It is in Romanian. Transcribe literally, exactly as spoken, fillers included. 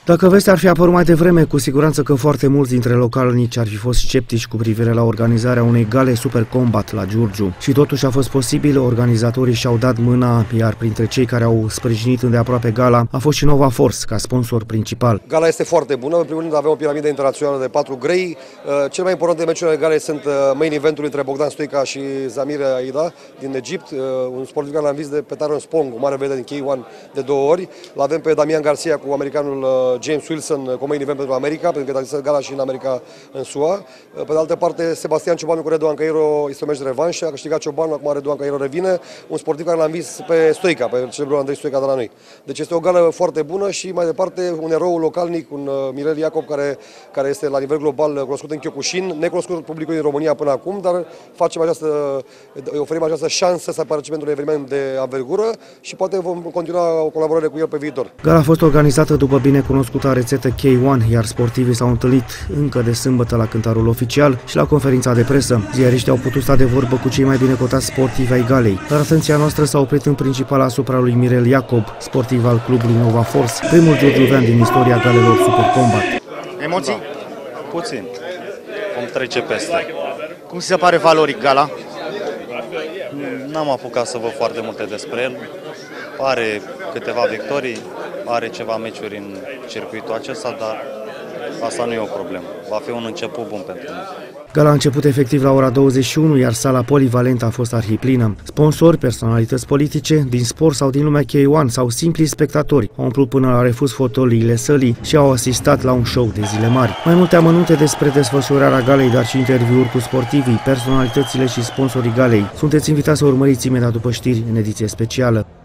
Dacă vestea ar fi apărut mai devreme, cu siguranță că foarte mulți dintre localnici ar fi fost sceptici cu privire la organizarea unei gale Super Combat la Giurgiu. Și totuși a fost posibil, organizatorii și-au dat mâna, iar printre cei care au sprijinit îndeaproape gala a fost și Nova Force ca sponsor principal. Gala este foarte bună, în primul rând avem o piramidă internațională de patru grei. Cel mai important de meciurile galei sunt main eventul între Bogdan Stoica și Zamir Aida din Egipt, un sportiv care l-am vist de pe Taron Spong, o mare vedere din K unu de două ori. L-avem pe Damian Garcia cu americanul James Wilson cu main event pentru America, pentru că este gala și în America, în S U A. Pe de altă parte, Sebastian Ciobanu cu Redoan Cairo este un meci de revanșă, a câștigat Ciobanu, acum Redoan Cairo revine, un sportiv care l-am vist pe Stoica, pe celebrul Andrei Stoica de la noi. Deci este o gală foarte bună și mai departe un erou localnic, un Mirel Iacob, care, care este la nivel global cunoscut în Kyokushin, necunoscut publicului din România până acum, dar facem această, oferim această șansă să participăm într-un eveniment de anvergură și poate vom continua o colaborare cu el pe viitor. Gala a fost organizată după binecunoscuta rețetă K unu, iar sportivii s-au întâlnit încă de sâmbătă la cântarul oficial și la conferința de presă. Ziariștii au putut sta de vorbă cu cei mai bine cotați sportivi ai galei, dar atenția noastră s-a oprit în principal asupra lui Mirel Iacob, sportiv al clubului Nova Force, primul giurgiuvean din istoria galelor Super Combat. Emoții? Puțin. Vom trece peste. Cum ți se pare valoric gala? N-am apucat să văd foarte multe despre el. Are câteva victorii, are ceva meciuri în circuitul acesta, dar asta nu e o problemă. Va fi un început bun pentru noi. Gala a început efectiv la ora douăzeci și unu, iar sala polivalentă a fost arhiplină. Sponsori, personalități politice, din sport sau din lumea K unu sau simpli spectatori au umplut până la refuz fotoliile sălii și au asistat la un show de zile mari. Mai multe amănunte despre desfășurarea galei, dar și interviuri cu sportivii, personalitățile și sponsorii galei. Sunteți invitați să urmăriți imediat după știri în ediție specială.